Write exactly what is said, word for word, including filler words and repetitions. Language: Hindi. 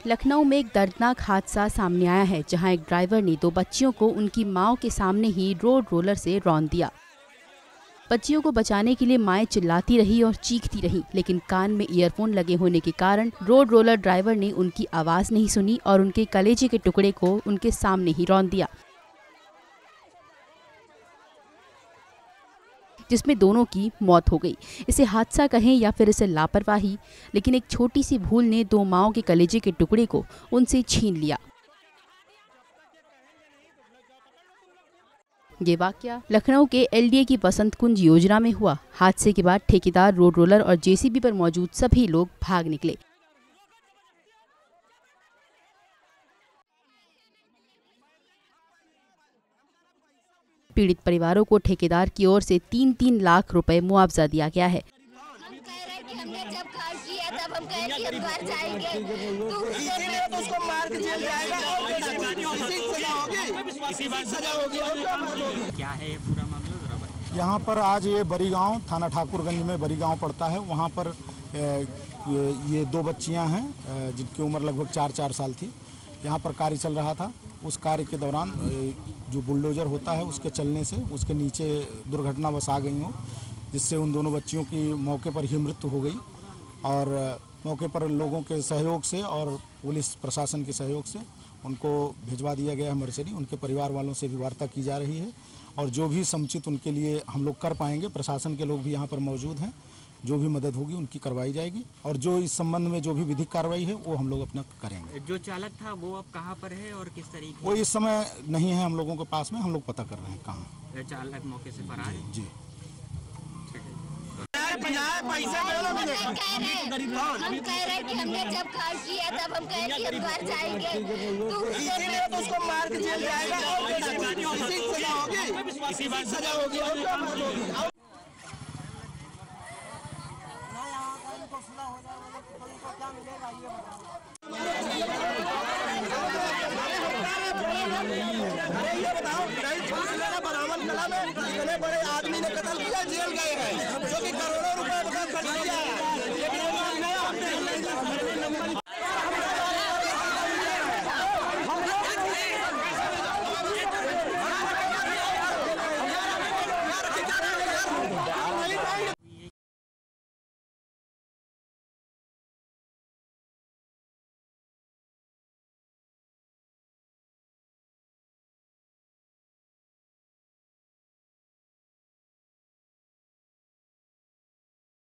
लखनऊ में एक दर्दनाक हादसा सामने आया है, जहां एक ड्राइवर ने दो बच्चियों को उनकी मां के सामने ही रोड रोलर से रौंद दिया। बच्चियों को बचाने के लिए माएं चिल्लाती रही और चीखती रही, लेकिन कान में ईयरफोन लगे होने के कारण रोड रोलर ड्राइवर ने उनकी आवाज नहीं सुनी और उनके कलेजे के टुकड़े को उनके सामने ही रौंद दिया, जिसमें दोनों की मौत हो गई। इसे हादसा कहें या फिर इसे लापरवाही, लेकिन एक छोटी सी भूल ने दो माओं के कलेजे के टुकड़े को उनसे छीन लिया। ये वाकया लखनऊ के एलडीए की बसंत कुंज योजना में हुआ। हादसे के बाद ठेकेदार, रोड रोलर और जेसीबी पर मौजूद सभी लोग भाग निकले। पीड़ित परिवारों को ठेकेदार की ओर से तीन तीन लाख रुपए मुआवजा दिया गया है। हम कह रहे हैं कि हमने जब काम किया तब हम कह रहे कि हम घर जाएंगे, तो इसीलिए तो उसको मार के जेल जाएगा और सजा होगी, इसी बात सजा होगी। क्या है ये पूरा मामला जरा बताइए। यहाँ पर आज ये बड़ी गांव, थाना ठाकुरगंज में बड़ी गांव पड़ता है। वहाँ पर ये, ये दो बच्चियाँ हैं जिनकी उम्र लगभग चार चार साल थी। यहाँ पर कार्य चल रहा था। उस कार्य के दौरान जो बुलडोजर होता है उसके चलने से उसके नीचे दुर्घटनावश आ गई हो, जिससे उन दोनों बच्चियों की मौके पर ही मृत्यु हो गई। और मौके पर लोगों के सहयोग से और पुलिस प्रशासन के सहयोग से उनको भिजवा दिया गया है मर्चरी। उनके परिवार वालों से भी वार्ता की जा रही है और जो भी समुचित उनके लिए हम लोग कर पाएंगे, प्रशासन के लोग भी यहाँ पर मौजूद हैं, जो भी मदद होगी उनकी करवाई जाएगी। और जो इस संबंध में जो भी विधिक कार्रवाई है वो हम लोग अपना करेंगे। जो चालक था वो अब कहाँ पर है और किस तरीके? वो इस समय नहीं है हम लोगों के पास में, हम लोग पता कर रहे हैं कहाँ। चालक मौके से फरार है। जी पैसे हम कह रहे हैं कि हमने जब काम किया तब हम कह रहे कि हम घर जाएंगे, तो इसीलिए तो उसको मार के जेल जाएगा और सजा होगी, इसी बात सजा होगी। अरे ये बताओ, बरामद कला में इतने बड़े आदमी ने कत्ल किया, जेल गए।